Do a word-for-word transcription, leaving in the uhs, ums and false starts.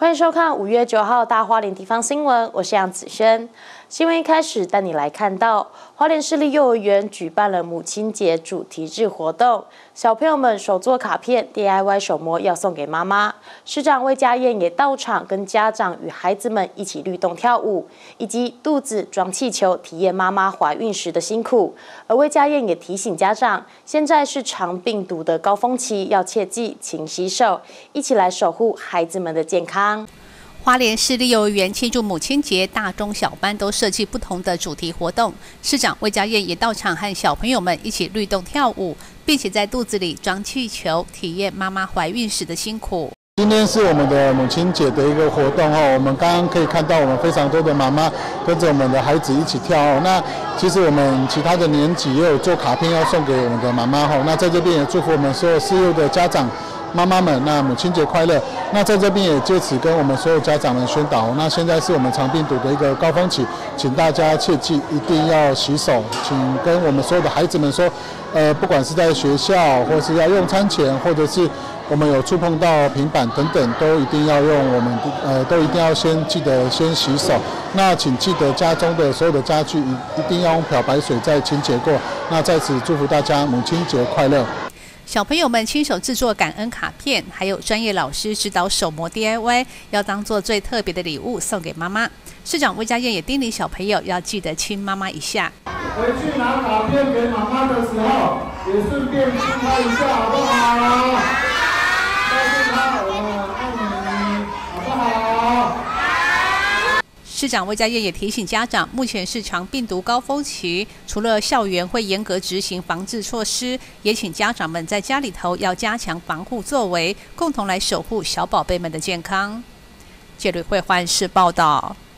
欢迎收看五月九号大花莲地方新闻，我是杨子轩。新闻一开始带你来看到，花莲市立幼儿园举办了母亲节主题日活动，小朋友们手作卡片 D I Y 手模要送给妈妈。市长魏家燕也到场，跟家长与孩子们一起律动跳舞，以及肚子装气球，体验妈妈怀孕时的辛苦。而魏家燕也提醒家长，现在是肠病毒的高峰期，要切记勤洗手，一起来守护孩子们的健康。 花莲市立幼儿园庆祝母亲节，大中小班都设计不同的主题活动。市长魏家燕也到场和小朋友们一起律动跳舞，并且在肚子里装气球，体验妈妈怀孕时的辛苦。 今天是我们的母亲节的一个活动哦，我们刚刚可以看到我们非常多的妈妈跟着我们的孩子一起跳哦。那其实我们其他的年级也有做卡片要送给我们的妈妈哦。那在这边也祝福我们所有四幼的家长。妈妈们，那母亲节快乐！那在这边也借此跟我们所有家长们宣导，那现在是我们肠病毒的一个高峰期，请大家切记一定要洗手，请跟我们所有的孩子们说，呃，不管是在学校，或是要用餐前，或者是我们有触碰到平板等等，都一定要用我们呃，都一定要先记得先洗手。那请记得家中的所有的家具一一定要用漂白水再清洁过。那在此祝福大家母亲节快乐！ 小朋友们亲手制作感恩卡片，还有专业老师指导手模 D I Y， 要当做最特别的礼物送给妈妈。市长魏家燕也叮咛小朋友要记得亲妈妈一下。 回去拿卡片给妈妈的时候，也顺便亲她一下，好不好？告诉她我爱你，好不好？ 市长魏家燕也提醒家长，目前是肠病毒高峰期，除了校园会严格执行防治措施，也请家长们在家里头要加强防护作为，共同来守护小宝贝们的健康。谢吕慧焕视报道。